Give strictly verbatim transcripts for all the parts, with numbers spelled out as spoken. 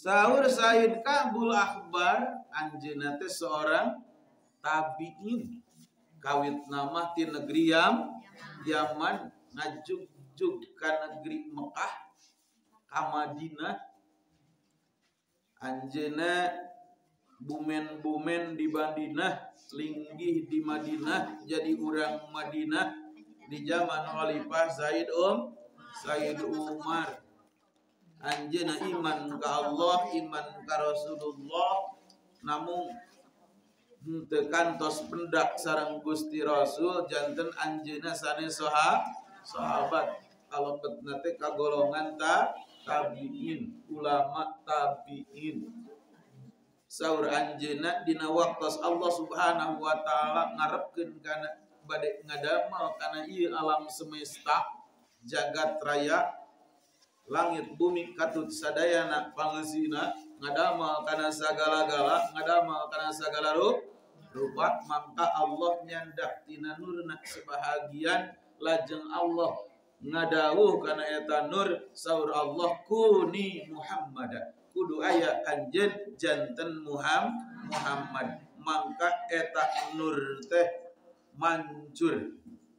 Sahur Said Ka'bul Akhbar anjeunna teh seorang tabi'in kawit nama ti negeri yang Yaman ngajugjug ka negeri Mekah ka Madinah. Anjeunna bumen-bumen di Madinah, linggih di Madinah, jadi urang Madinah di zaman Khalifah Said Um Said Umar. Anjeunna iman ka Allah, iman ka Rasulullah, namun henteu kantos pendak sareng Gusti Rasul janten anjeunna sanes sahabat kalebetna teh kagolongan ta tabiin, ulama tabiin. Saur anjeunna dina waktos Allah Subhanahu wa taala ngarepkeun kana bade ngadamel kana ieu alam semesta jagat raya, langit bumi katut sadayana pangeusina ngadamel kana sagala-gala, ngadamel kana sagala rupa, mangka Allah nyandak tina nurna sebahagian, lajeng Allah ngadawuh kana eta nur, saur Allah kuni Muhammad, kudu aya anjeun janten Muhammad, mangka eta nur teh mancur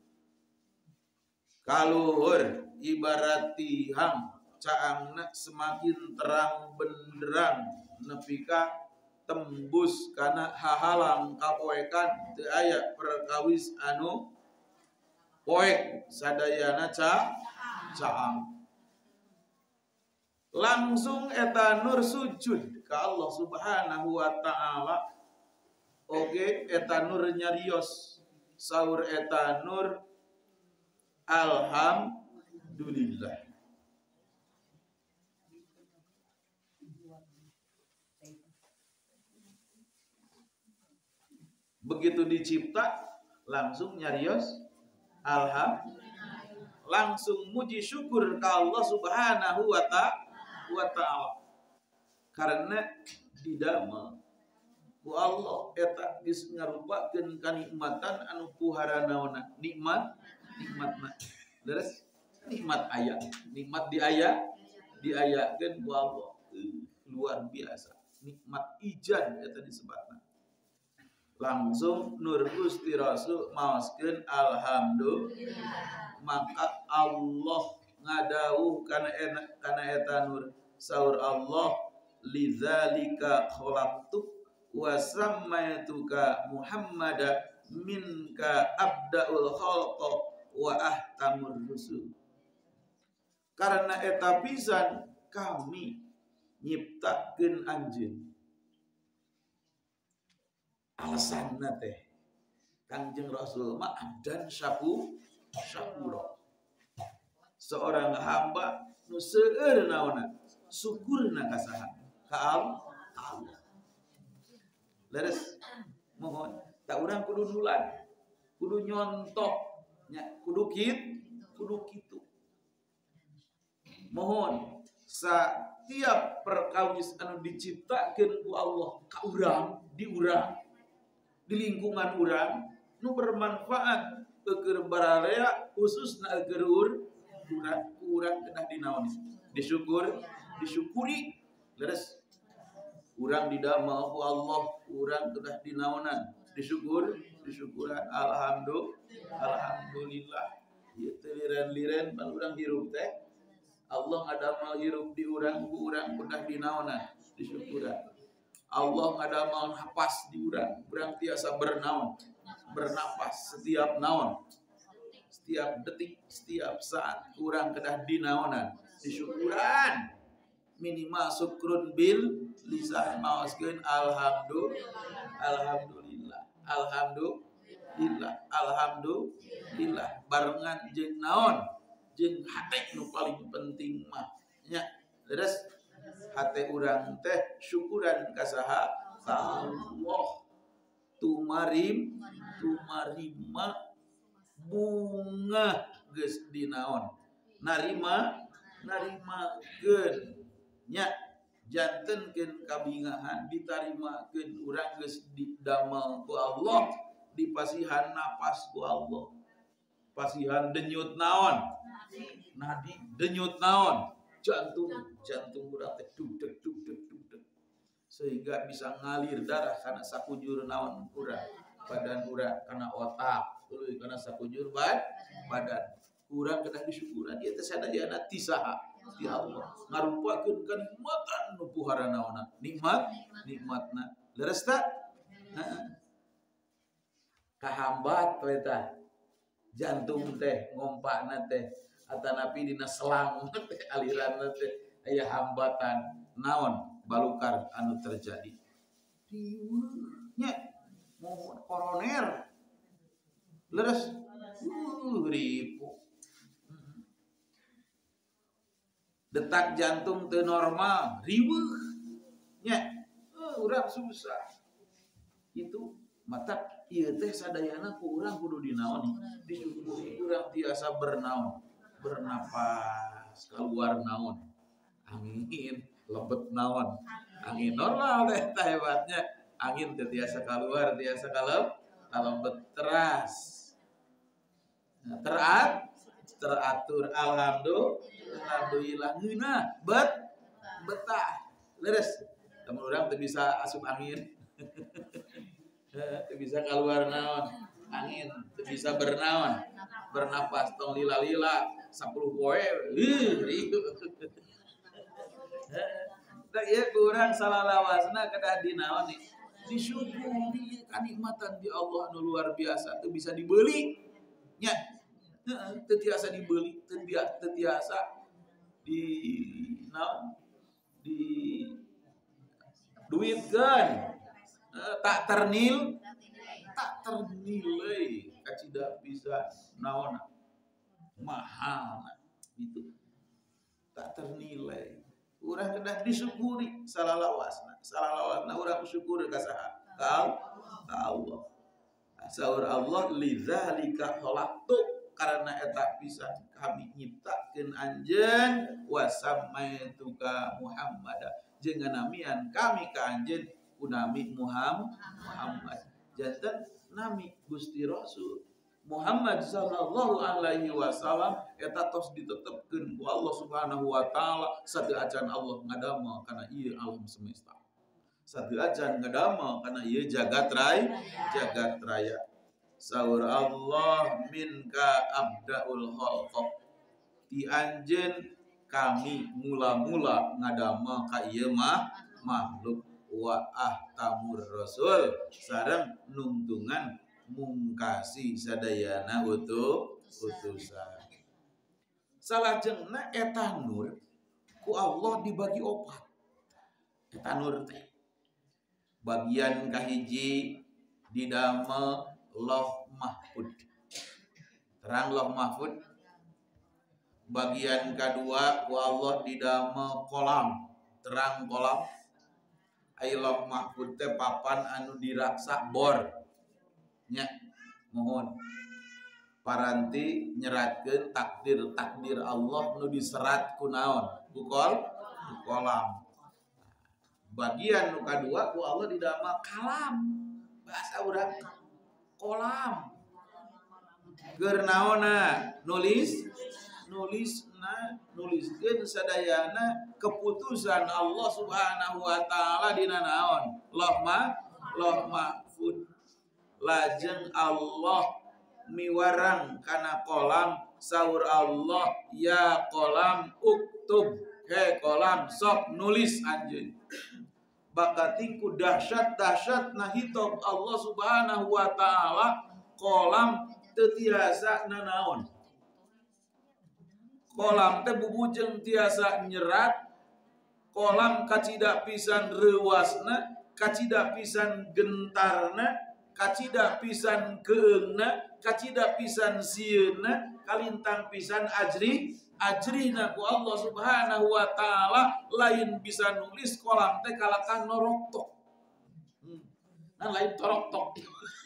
kaluhur ibarat tihang caangna semakin terang benderang nepi ka tembus kana hahalang kapoekan, teu aya perkawis anu poek sadayana ca caang. Langsung eta nur sujud ka Allah Subhanahu wa taala. Oge eta nur nyarios, saur eta nur alhamdulillah. Begitu dicipta langsung nyarios alhamdulillah, langsung muji syukur ke Allah Subhanahu wa ta'ala, karena didamel ku Allah eta geus ngarupakeun kanikmatan anu puharanaona, nikmat nikmatna leres nikmat aya, nikmat diaya diayakeun ku Allah, luar biasa, nikmat ijan eta disebutna. Langsung nur Gusti Rasul maoskeun alhamdulillah, maka Allah ngadawuh kana kana eta nur, saur Allah lidzalika khalaqtu wa sammaituka Muhammada minka abdaul khalqa wa ahtamur rusul. Karena eta pisan kami nyiptakeun anjeun. Alasanna teh Kangjeng Rasul mah abdan syaku syakura, seorang hamba nu seueur naonna syukurna ka saha ka Allah. Leres mohon tak urang kudu nulan, kudu nyontok nya, kudu kit kudu kitu. Mohon setiap perkawis anu diciptakeun ku Allah ka urang, di urang, di lingkungan urang nu bermanfaat keur bararea khususna keur urang, urang kedah dinaon disyukur disyukuri. Leres urang didamel ku Allah, urang kedah dinaonan disyukur disyukuran alhamdulillah alhamdulillah. Ieu teh liren-liren pan urang hirup teh Allah ngadamel hirup di urang, ku urang kedah dinaonan disyukuran. Allah ngadamel napas di urang, urang tiasa bernaon bernapas setiap naon, setiap detik, setiap saat urang kedah dinaonan disyukuran. Minimal syukrun bil lisan, maoskeun alhamdulillah alhamdulillah alhamdulillah alhamdulillah barengan jeung naon, jeung hate nu paling penting mah nya leres hate urang teh syukuran ka saha ka Allah. Tumarim tumarima bunga geus dinaon narima narimakeun nya, jantenkeun kabingahan ditarimakeun urang geus didamel ku Allah, dipasihan napas ku Allah, pasihan denyut naon nadi denyut naon jantung jantung urang teh dugdeg dugdeg dugdeg sehingga bisa ngalir darah kana sakujur naon urang badan urang kana otak tuluy kana sakujur bad badan urang kedah disyukuran ieu teh sadayana ti saha ti Allah ngarupakeun kanikmatan nu puhara naonna nikmat nikmatna leres tah heeh kahambat we tah jantung teh ngompakna teh atanapi dina selang teh aliranna teh aya hambatan naon balukar anu terjadi riweuhnya mohon koroner leres uh, ribu detak jantung teu normal riweuh nya uh, urang susah itu mata ieu teh sadayana ku urang kudu dinaon disyukuri urang tiasa bernaon bernapas keluar naon angin lebet naon angin normal teh hebatnya angin teh tiasa keluar tiasa kalem kalembet teras terat teratur alhamdulillah alhamdulillah ngeunah bet betah leres lamun urang teu bisa asup angin teu bisa keluar naon angin teu bisa bernaon bernapas tong lila-lila sepuluh poe ih rieu da ieu kurang salalawasna kedah dinaon nih disyukuri kanikmatan di Allah anu luar biasa teu bisa dibeuli nya heeh teu tiasa dibeuli teu tiasa di naon di duitkeun tak ternil tak ternilai kacida bisa naon mahal itu tak ternilai urang kedah disyukuri salalawasna salalawasna urang syukur ka saha ka Allah saur Allah lidzalika khalaqtu karena eta pisan kami nyiptakeun anjeun wasamaituka Muhammad jeung namian kami ka anjeun kunami Muhammad janten nami Gusti Rasul Muhammad sallallahu alaihi wasallam eta tos ditetepkeun ku Allah Subhanahu wa taala sadeuacan Allah ngadamel kana ieu alam semesta sadeuacan ngadamel kana ieu jagat raya jagat raya saur Allah minka abdaul khalq ti anjeun kami mula-mula ngadamel ka ieu mah makhluk wa ahtamur rasul sareng nungtungan mungkasi sadayana utuh utusan salajengna eta nur ku Allah dibagi opat eta nur teh bagian kahiji didamel Lauh Mahfud terang Lauh Mahfud bagian kedua ku Allah didamel kolam terang kolam ai Lauh Mahfud teh papan anu diraksa bor nya mohon paranti nyeratkeun takdir-takdir Allah nu diserat ku naon ku kol ku kolam bagian nu kadua ku Allah didamel kalam bahasa urang kolam keur naonna nulis nulisna nuliskeun sadayana keputusan Allah Subhanahu wa taala dina naon Lauh ma Lauh Mahfud lajeng Allah miwarang kana kolam saur Allah ya kolam uktub he kolam sok nulis anjeun bakati ku dahsyat-dahsyatna hitop Allah Subhanahu wa taala kolam teu tiasa nanaon kolam teh bubujeng tiasa nyerat kolam kacida pisan reuasna kacida pisan gentarna kacida pisan keungna kacida pisan sieuna kalintang pisan ajri ajrihna ku Allah Subhanahu wa taala lain bisa nulis kolam teh kalakah noroktok hmm. Nah lain toroktok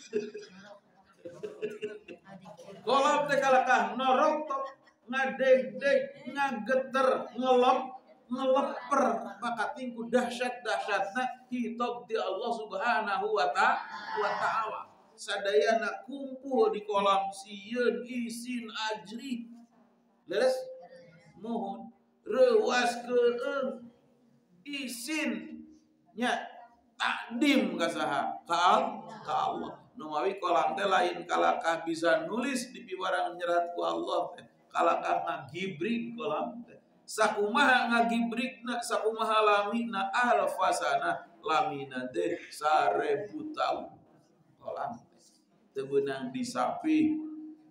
kolam teh kalakah noroktok ngadeg-deg ngageter ngelop ngeleper maka tingku dahsyat-dahsyatna hitop di Allah Subhanahu wa taala sadayana kumpul di kolam sieun isin ajri leres mohon reuaskeun isin nya takdim ka saha ka Allah nu mawi kolam teh lain kalakah bisa nulis di piwarang nyerat ku Allah teh kalakah ngagibrig kolam teh sakumaha ngagibrigna sakumaha lamina alfasana lamina teh sarebu taun kolam teh beunang disapi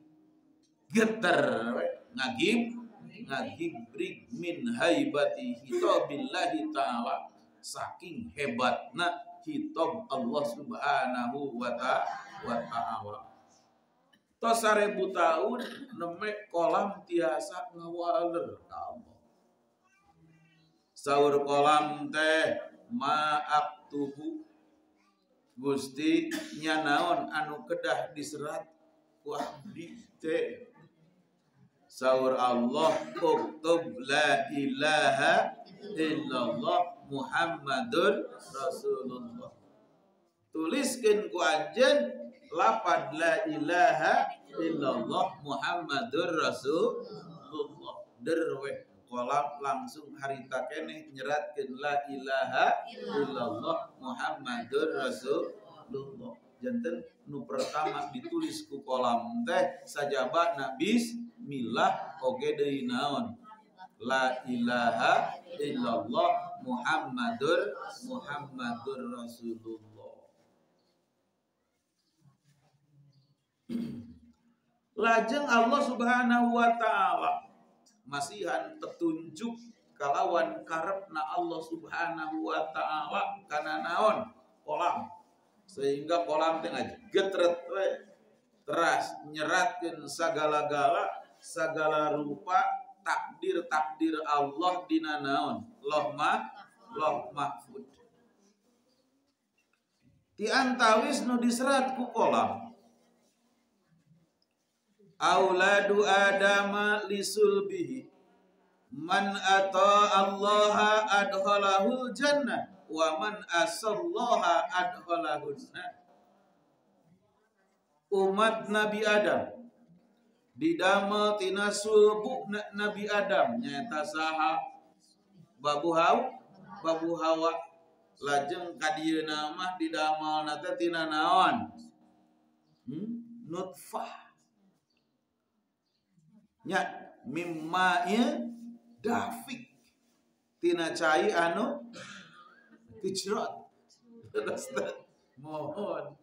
geter ngagib ngagibrig min haibati hitabillahi ta'ala saking hebatna hitab Allah subhanahu wa ta'ala tos sarebu tahun nemek kolam tiasa ngawaler ka Allah saur kolam teh ma'aktubu Gusti nya naon anu kedah diserat ku abdi teh saur Allah uktub la ilaha illallah Muhammadur Rasulullah tuliskeun ku anjeun lafaz la ilaha illallah Muhammadur Rasulullah derwe kolam langsung harita keneh nyeratkeun la ilaha illallah Muhammadur Rasulullah janten nu pertama ditulis ku kolam teh sajabana bismillah oge deui naon la ilaha illallah Muhammadur Muhammadur Rasulullah. Lajeng Allah Subhanahu wa taala masihan petunjuk kalawan karepna Allah Subhanahu wa taala kana naon kolam sehingga kolam teh getret we teras nyeratkeun sagala-gala sagala rupa takdir-takdir Allah dina naon loh ma loh mahfud ti antawis nu diserat ku kolam auladu adama lisulbihi man ata Allah adkhalahu jannah wa man asallaha adkhalahu nar umat Nabi Adam didamel tina sulbu Nabi Adam nyaeta saha babu hawa babu hawa lajeng kadieuna mah didamelna teh tina naon hmm? nutfah nya mimma ieu dafik tina cai anu kecrot mohon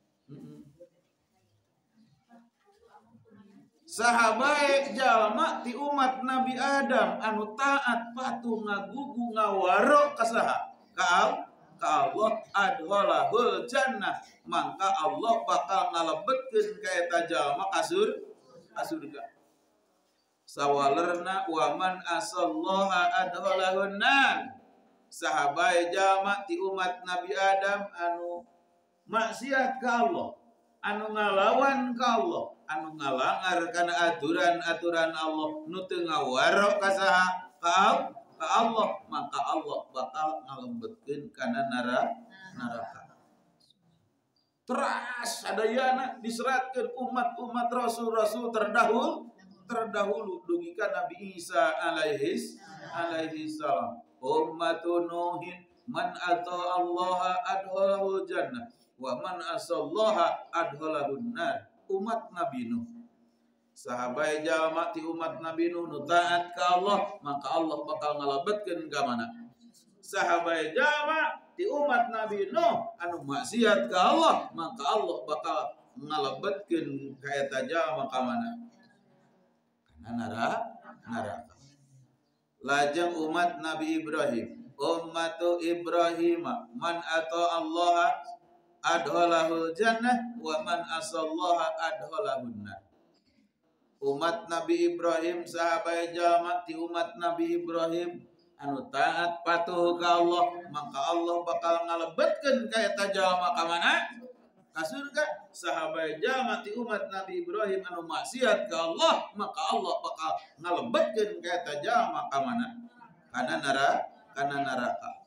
sahabae jalma ti umat Nabi Adam anu taat patuh ngagugu ngawaro ka saha ka Allah adkhalahul jannah mangka Allah bakal ngalebetkeun ka eta jalma ka surga sawalerna wa man asallaha adkhalahun nar sahabae jalma ti umat Nabi Adam anu maksiat ka Allah anu ngalawan ka Allah anu ngalangar kana aturan-aturan Allah nu teu ngawaro ka saha ka Allah maka Allah bakal ngalembetkeun kana neraka teras sadayana diseratkeun umat-umat rasul-rasul terdahulu terdahulu dugika Nabi Isa alaihi alaihi salam ummatun nuhin man ata Allah adkhalahu jannah wa man asallaha adkhalahun nar umat Nabi Nuh sahabat jalma ti umat Nabi Nuh nu taat ka Allah maka Allah bakal ngalebetkeun ka mana sahabat jalma ti umat Nabi Nuh anu maksiat ka Allah maka Allah bakal ngalebetkeun ka eta jalma ka mana kana neraka lajeng umat Nabi Ibrahim ummatu Ibrahim man ata Allah adkhalahul jannah wa man asallaha adkhalahun nar umat Nabi Ibrahim sahabat jalma ti umat Nabi Ibrahim anu taat patuh ka Allah maka Allah bakal ngalebetkeun ka eta jalma ka mana ka surga sahabat jalma ti umat Nabi Ibrahim anu maksiat ka Allah maka Allah bakal ngalebetkeun ka eta jalma ka mana kana neraka kana neraka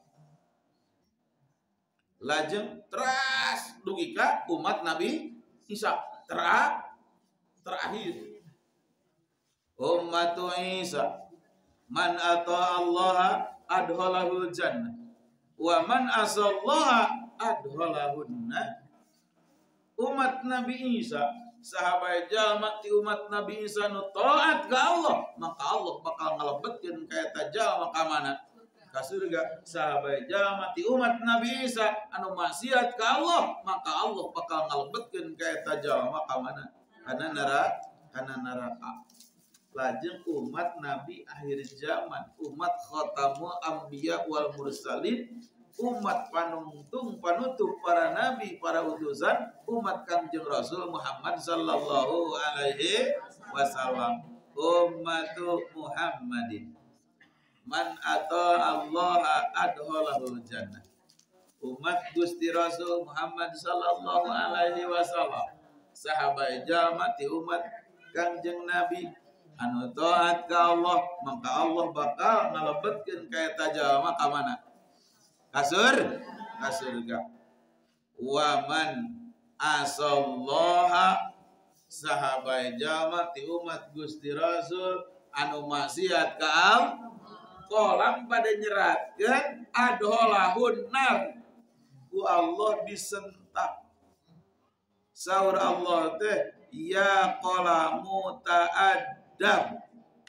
lajeng teras dugi ka umat Nabi Isa tera terakhir ummatu Isa Man ata Allah adkhalahul jannah wa man asallaha adkhalahunna. Umat Nabi Isa, sahabat jalma ti umat Nabi Isa nu taat ka Allah, maka Allah bakal ngalebetkeun ka eta jalma ka mana? Ka surga. Sahabat jalma ti umat Nabi Isa anu maksiat ka Allah, maka Allah bakal ngalebetkeun ka eta jalma ka mana? Kana neraka, kana neraka. Lajeng umat Nabi akhir zaman, umat khatamul anbiya wal mursalin, umat panungtung panutup para nabi, para utusan, umat Kangjeng Rasul Muhammad sallallahu alaihi wasallam. Ummatu Muhammadin man ata Allah adkhalahul jannah. Umat Gusti Rasul Muhammad sallallahu alaihi wasallam, sahabat jamati umat Kangjeng Nabi anu taat ka Allah, maka Allah bakal ngalebetkeun ka eta jalma ka mana? Kasur, kasurga. Wa man asallaha, sahabat jalma ti umat Gusti Rasul anu maksiat ka Allah, kolam pada nyeratkeun adholahun nar, ku Allah disentak. Saur Allah teh, ya qolamu ta'addab.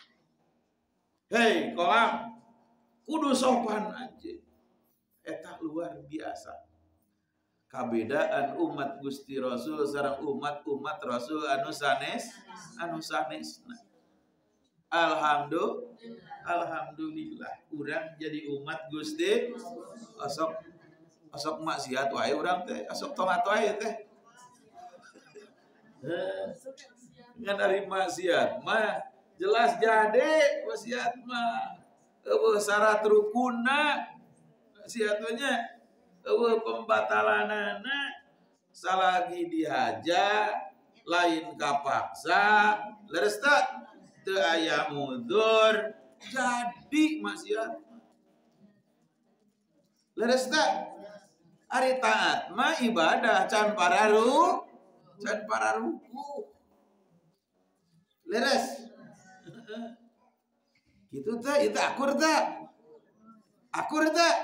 Hei kolam, kudu sopan aja. Eta luar biasa. Kabedaan umat Gusti Rasul sareng umat-umat Rasul anu sanes, anu sanes. Alhamdulillah, alhamdulillah, urang jadi umat Gusti. Asok asok maksiat wae urang teh, asok tomat wae teh. Ngan dari maksiat mah jelas jadi maksiat mah eueuh syarat rukunna. Siatunya eueuh pembatalanana salagi dihaja lain kapaksa leres tak teu aya mundur jadi maksiat leres tak. Ari taat mah ibadah can pararu can pararuku leres gitu teh. Itu akur teh, akur teh.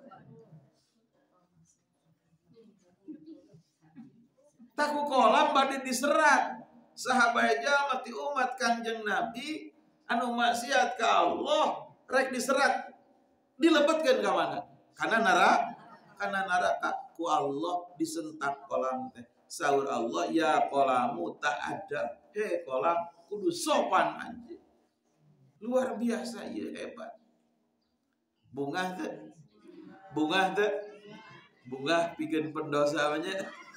Taku kolam bade diserat sahabat jalma ti umat Kangjeng Nabi anu maksiat ka Allah rek diserat dilebetkeun ka mana? Kana neraka, kana neraka ku Allah disentak kolam teh. Saur Allah, ya qolamu ta'adab. Hei kolam kudu sopan anjing. Luar biasa ieu hebat. Bungah teh. Bungah teh. Bungah pikeun pendosa nya.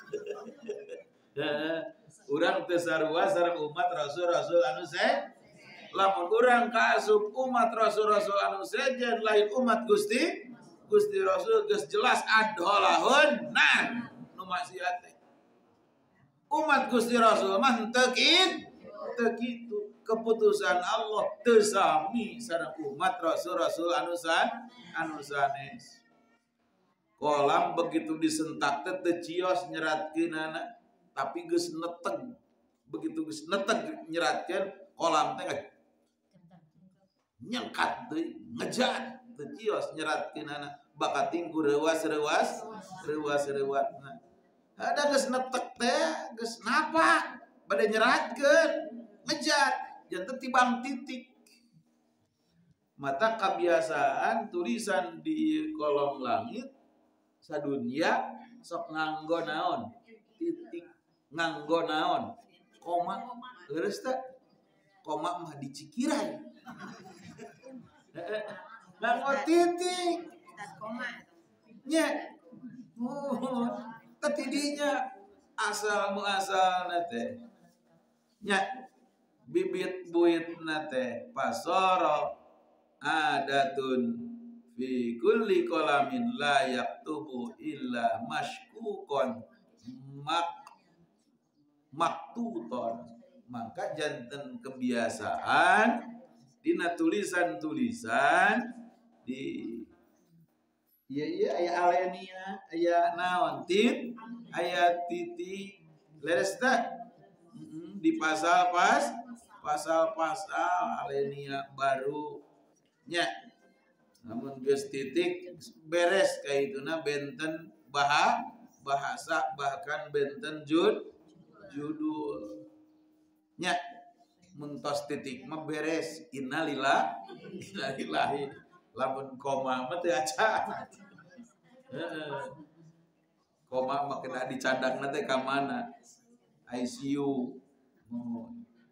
Urang teu sarua sareng umat rasul-rasul anu se. Lamun urang kaasup umat rasul-rasul anu sejen lain umat Gusti, Gusti Rasul geus jelas adholahun nah nu maksiat teh. Umat Gusti Rasul mah teu kitu, teu kitu. Keputusan Allah teu sami sareng umat rasul-rasul anu san anu sanes. Kolam begitu disentak teh teu cios nyeratkeunana, tapi geus neteg. Begitu geus neteg nyeratkeun kolam teh nyengkat deui, ngejat teu cios nyeratkeunana, bakating ku reuas-reuas, reuas-reuasna. Ada geus neteg teh, geus napa bade nyeratkeun, ngejat, janten tibang titik. Mata kebiasaan tulisan di kolom langit sadunya sok nganggo naon? Titik. Nganggo naon? Koma. Leres teh? Koma mah dicikirai. Nganggo titik. Nya. Oh, tetidinya asal muasal teh. Nya bibit buitna teh pasoro adatun fi kulli qalamin la yaktubu illa mashkukon mak maktuton. Maka janten kebiasaan dina tulisan-tulisan di iya iya aya alenia aya naon tit aya titik leres teh di pasal pas pasal-pasal alenia baru nya namun geus titik beres kaituna benten bah bahasa bahkan benten jud judul nya muntos titik mah beres innalillah innalillahi lamun koma mah teu acan heeh koma mah kena dicadangna teh ka mana I C U oh.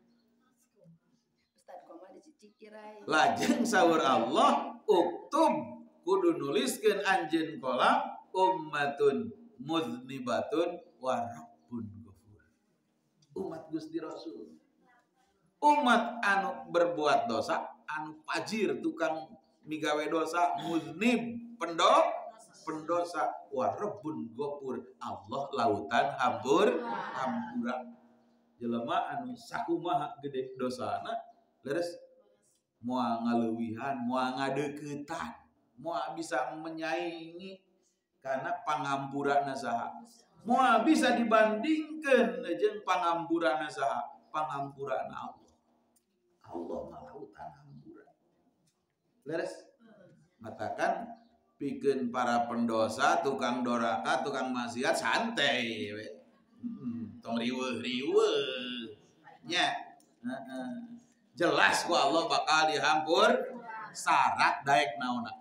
Lajeng sahur Allah uktub kudu nuliskeun anjeun kolam ummatun muznibatun wa rabbun ghafur umat Gusti Rasul umat anu berbuat dosa anu fajir tukang migawe dosa muznib pendo pendosa wa rabbun ghafur Allah lautan hampur hampura jelema anu sakumaha gede dosana leres moal ngaleuwihan moal ngadeuketan moal bisa menyaingi karena pangampurana saha moal bisa dibandingkeun jeung pangampurana saha pangampurana Allah Allah mah lautan hampura leres matakan pikeun para pendosa tukang doraka tukang maksiat santai we hmm, tong riweuh-riweuh nya heeh jelas ku Allah bakal dihampur syarat daek naonna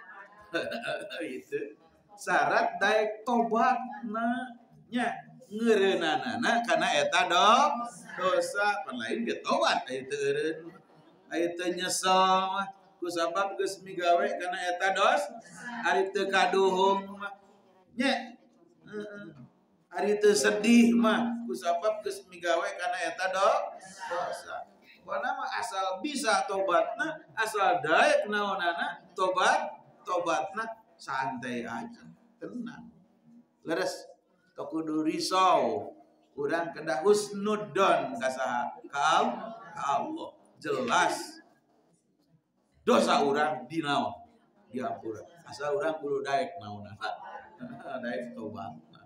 itu syarat daek tobatna nya ngeureunanana kana eta do dosa pan lain ge tobat aya teu eureun aya teu nyesel mah kusabab geus migawe kana eta dos ari teu kaduhung mah nya heeh ari teu sedih mah kusabab geus migawe kana eta do dosa wana mah asal bisa tobatna asal daek naonana tobat tobatna santai aja tenang leres teu kudu risau urang kedah husnudzon ka saha ka Allah jelas dosa urang dinaon diampura asal urang kudu daek naonana daek tobatna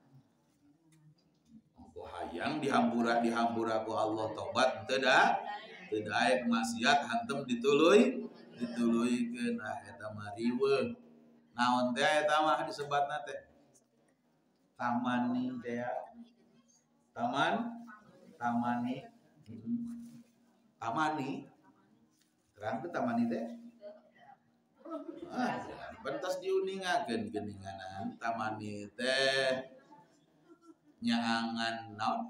hayang dihampura dihampura ku Allah tobat teu da teu daek maksiat hantem dituluy dituluykeun ah eta mah riweuh naon teh eta mah disebatna teh tamani teh taman tamani tamani terang teh tamani teh ah pentas diuningakeun geuninganan tamani teh nyaangan naon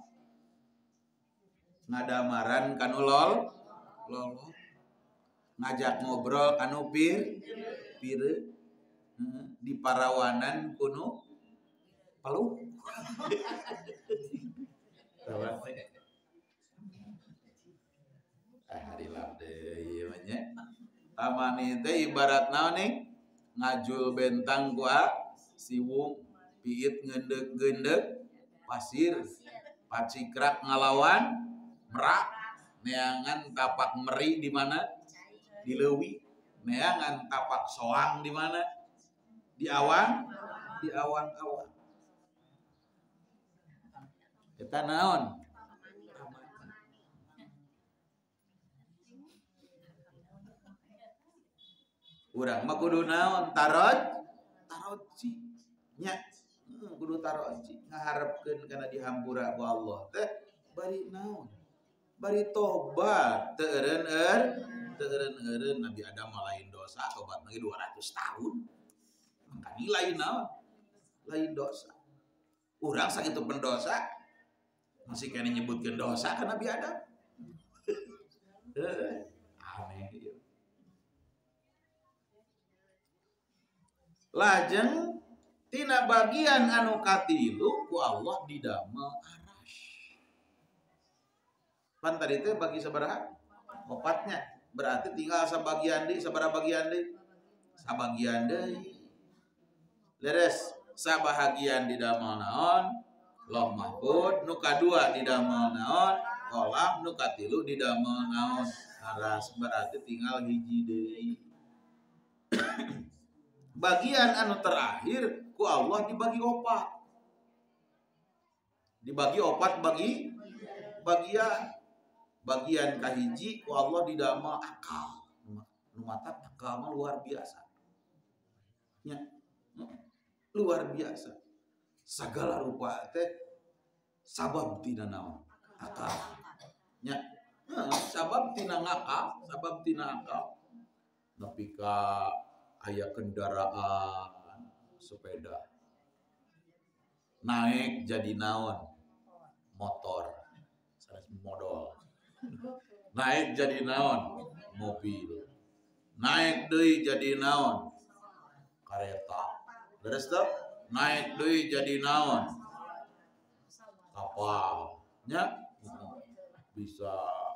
ngadamaran kanu lol lol ngajak ngobrol kanu pir pire hmm, di parawanan kuno palu ah harilah deui mah nya tamani teh ibarat naon nih ngajul bentang gua siwung piit ngeundeg-geundeg pasir pacikrak ngalawan merak neangan tapak meri di mana di leuwi neangan tapak soang di mana di awan di awan-awan eta naon urang mah kudu naon tarot taroji nya kudu taroji ngaharepkeun kana dihampura ku Allah teh bari naon bari tobat teu eureun-eureun teu eureun-eureun Nabi Adam lain dosa tobat lagi dua ratus tahun maka lain naon lain dosa urang sakitu pendosa masih kene nyebutkeun dosa ka Nabi Adam aneh ieu lajeng tina bagian anu katilu ku Allah didamel arasy. Pan tadi teh bagi sabaraha? Opatnya. Berarti tinggal sabagian deui, sabaraha bagian deui? Sabagian deui. Leres, sabahagian didamel naon? Lauh mahfuz, nu kadua didamel naon? Kolam, nu katilu didamel naon? Aras. Berarti tinggal hiji deui. Bagian anu terakhir ku Allah dibagi opat dibagi opat bagi bagian bagian kahiji ku Allah didamel akal nu nu matak akal mah luar biasa. Nya. Luar biasa. Sagala rupa teh sabab tina naon? Akal. Nya. Sabab tina ngakal, sabab tina akal. Nepi ka aya kendaraan sepeda. Naik jadi naon? Motor. Sanes modal. Naik jadi naon? Mobil. Naik deui jadi naon? Kareta. Beres teh? Naik deui jadi naon? Kapal. Nya bisa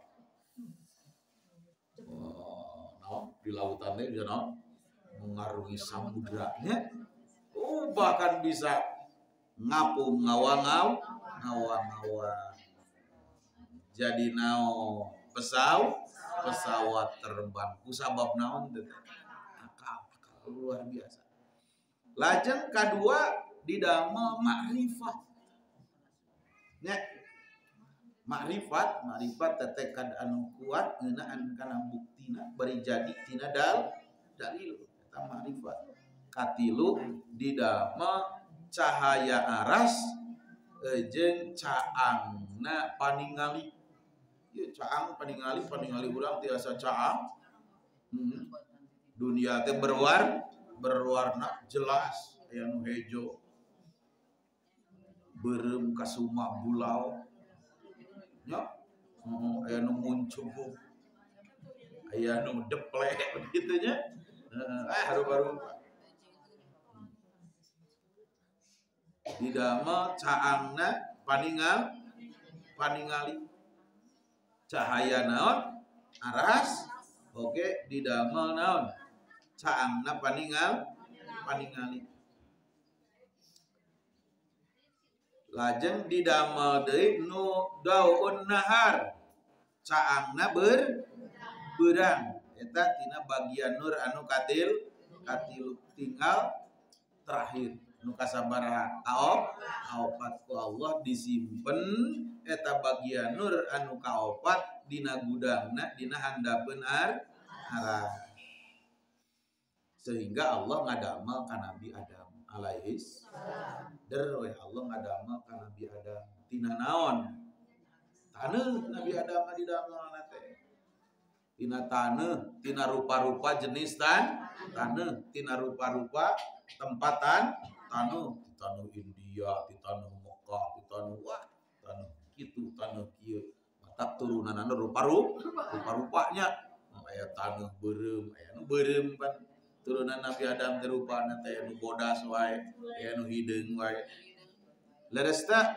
uh, naon di lautan teh bisa naon? Mengarungi samudra nya. Oh, bahkan bisa ngapung ngawang-ngaw, ngawang-ngawang. Jadi naon? Pesawat, pesawat terbang. Kusabab naon teh? Akal, akal luar biasa. Lajeng kadua didamel makrifat. Nya makrifat, makrifat tetekad anu kuat ngeunaan kana buktina bari jadi tina dal dalil eta makrifat. Katilu didamel cahaya aras jeung caangna paningali. Ieu caang paningali, paningali urang tiasa caang. Hmm. Dunia teh berwar berwarna jelas aya nu hejo. Beureum kasuma bulau. Nya, heeh, aya nu muncul. Aya nu deple begitu nya. Heeh, ah haru-haru. Didamel caangna paningal paningali. Cahaya naon? Aras. Oke, didamel naon? Caangna paningal paningali. Lajeng didamel deui nu daun nahar. Caangna ber beurang. Eta tina bagian nur anu katil katil tinggal terakhir nu kasabaraha kaop kaopat ku Allah disimpen eta bagian nur anu kaopat dina gudangna dina handapeun ar aras. Sehingga Allah ngadamel ka Nabi Adam alaihis salam. Der we Allah ngadamel ka Nabi Adam tina naon? Taneuh Nabi Adam didamelna teh. Tina taneuh, tina rupa-rupa jenis tan, taneuh, tina rupa-rupa tempatan taneuh, taneuh India, taneuh Mekah, taneuh wah, taneuh kitu, taneuh kieu. Matak turunanna rupa-rupa, rupa-rupanya. Aya taneuh beureum, aya nu beureum pan. Turunan Nabi Adam teh rupana teh nu bodas wae, aya nu hideung wae. Leres teh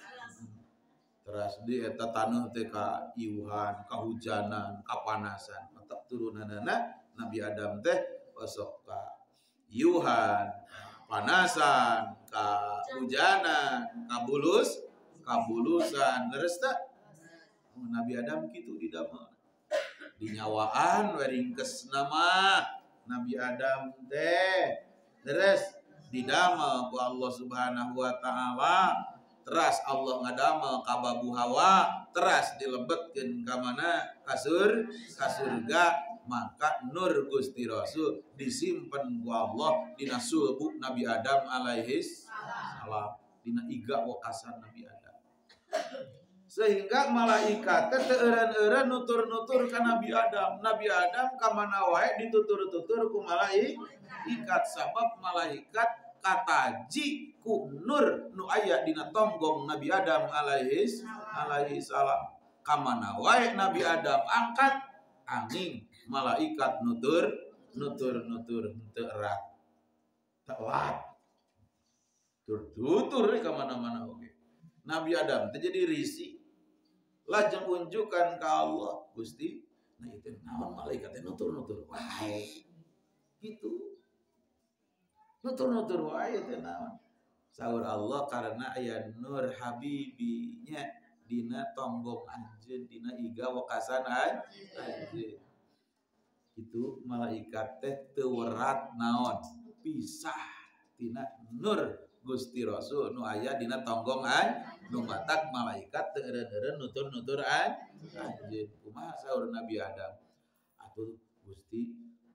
teras di eta taneuh teh ka iuhan, kahujanan, kapanasan. Matak turunanna Nabi Adam teh osok ka iuhan, panasan, ka hujanan, kabulus, kabulusan. Leres teh Nabi Adam kitu didamel. Dinyawaan we ringkesna mah Nabi Adam teh terus didamel ku Allah Subhanahu wa taala. Teras Allah ngadamel ka babu Hawa, teras dilebetkeun ka mana? Ka sur, ka surga. Maka nur Gusti Rasul disimpen ku Allah dina sulbu Nabi Adam alaihis salam, dina iga wakasan Nabi Adam. Sehingga malaikat teh teu eureun-eureun nutur-nutur ka Nabi Adam. Nabi Adam ka mana wae ditutur-tutur ku malaikat, sabab malaikat kataji ku nur nu aya dina tonggong Nabi Adam alaihis alaihi salam. Ka mana wae Nabi Adam angkat angin malaikat nutur nutur-nutur teu erat. Tawat. Tur-tutur ka mana-mana oge. Nabi Adam teh jadi risih. Lajeng unjukkan ke Allah Gusti, nah itu naon malaikatnya nutur-nutur wae gitu, nutur-nutur wae itu naon saur Allah karena aya nur habibinya dina tonggong anjeun dina iga wakasan anjeun itu malaikat teh teu werat naon pisah tina nur Gusti Rasul nu aya dina tonggong anjeun nu matak malaikat teu eureun-eureun nutur-nutur anjeun. Kumaha saur Nabi Adam? Atuh Gusti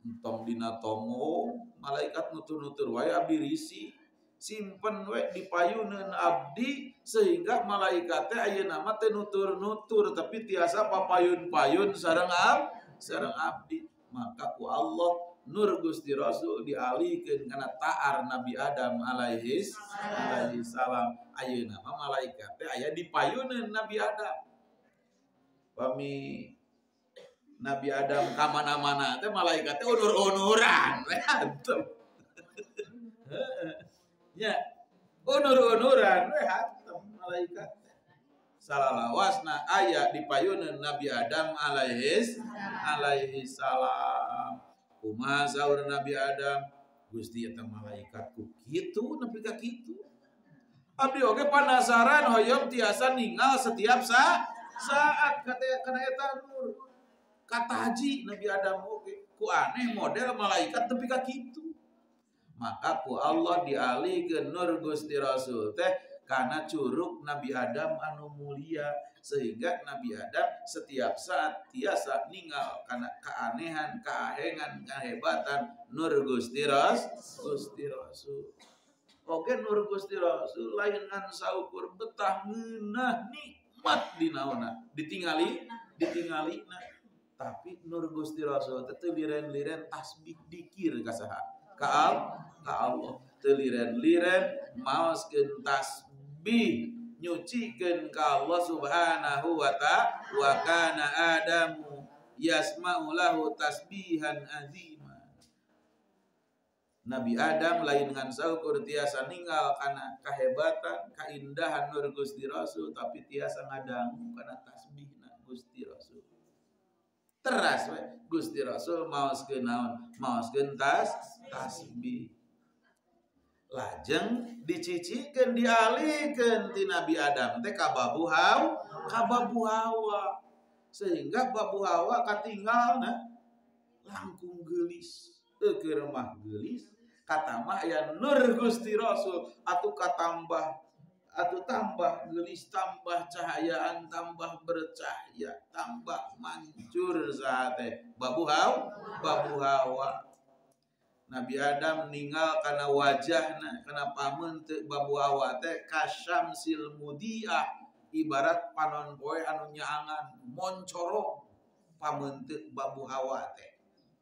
entong dina tongo malaikat nutur-nutur wae abdi risi simpen we dipayuneun abdi sehingga malaikat teh ayeuna mah teh nutur-nutur tapi tiasa papayun-payun sareng ab sareng abdi. Maka ku Allah nur Gusti Rasul dialihkeun kana taar Nabi Adam alaihi alaihi salam. Ayeuna mah malaikat teh aya dipayuneun Nabi Adam. Pami Nabi Adam ka mana-mana teh malaikat teh unur-unuran. Hantem. Ya, unur-unuran we hantem malaikat. Salalawasna aya dipayuneun Nabi Adam alaihi alaihi salam. Kumaha saur Nabi Adam? Gusti eta malaikat ku kitu nepi ka kitu. Abdi oge penasaran hoyong tiasa ninggal setiap sa saat kata kana eta nur. Kata haji Nabi Adam oge ku aneh model malaikat nepi ka kitu. Maka ku Allah dialihkeun nur Gusti Rasul teh karena curug Nabi Adam anu mulia sehingga Nabi Adam setiap saat tiasa ninggal karena keanehan, keahengan, kehebatan nur Gusti Rasul. Gusti Rasul. Oke nur Gusti Rasul lain ngan saukur betah ngeunah nikmat dinaona ditingali ditingalina tapi nur Gusti Rasul teh teu liren-liren tasbih dikir ka saha ka Allah teu liren-liren maoskeun tasbih bi nyucikeun ka Allah Subhanahu wa ta'ala wa kana Adamu yasma'u lahu tasbihan azima. Nabi Adam lain ngan saukur tiasa ninggal kana kahebatan kaindahan nur Gusti Rasul tapi tiasa ngadangu kana tasbihna Gusti Rasul. Teras we Gusti Rasul maoskeun naon? Maoskeun tas tasbih. Lajeng dicicikeun dialihkeun ti Nabi Adam teh ka babu Hawa, ka babu Hawa. Sehingga babu Hawa katinggalna langkung geulis. Teu keur mah geulis, kata mah aya nur Gusti Rasul atuh katambah atuh tambah geulis, tambah cahayaan, tambah bercahaya, tambah mancur saha teh babu Hawa, babu Hawa. Nabi Adam ninggal kana wajahna kana pameun teu babu Hawa teh kasyamsil mudiah ibarat panon poe anu nyaangan moncorong pameun teu babu Hawa teh.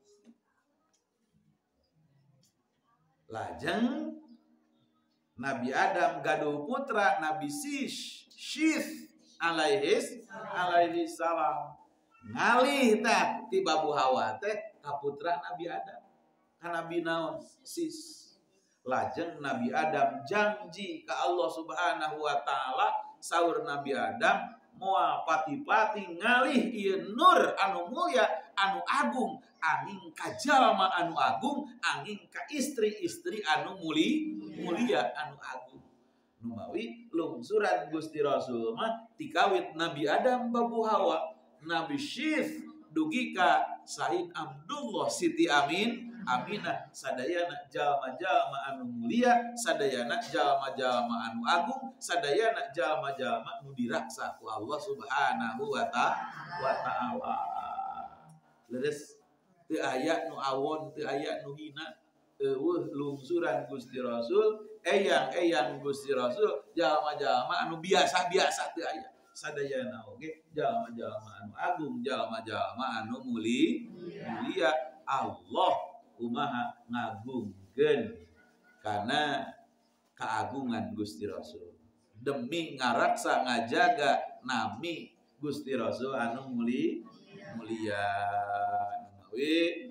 Lajeng Nabi Adam gaduh putra Nabi Sish Syith alaihi alaihi salam ngalih tah ti babu Hawa teh ka putra Nabi Adam. Nabi naon sis lajeng Nabi Adam janji ka Allah Subhanahu wa ta'ala saur Nabi Adam moal pati-pati ngalih ieu nur anu mulia anu agung angin ka jalma anu agung angin ka istri-istri anu muli mulia anu agung nu mawi lungsuran Gusti Rasul mah tikawit Nabi Adam babu Hawa Nabi Syith dugi ka Said Abdullah Siti Amin Aminah sadayana jalma-jalma anu mulia sadayana jalma-jalma anu agung sadayana jalma-jalma nu diraksa ku Allah Subhanahu wa ta'ala. Leres teu aya nu awon teu aya nu hina eueuh lungsuran Gusti Rasul eyang-eyang Gusti Rasul jalma-jalma anu biasa-biasa teu aya sadayana oge jalma-jalma anu agung jalma-jalma anu muli mulia Allah kumaha ngagungkeun karena keagungan Gusti Rasul demi ngaraksa ngajaga nami Gusti Rasul anu muli mulia. Nabi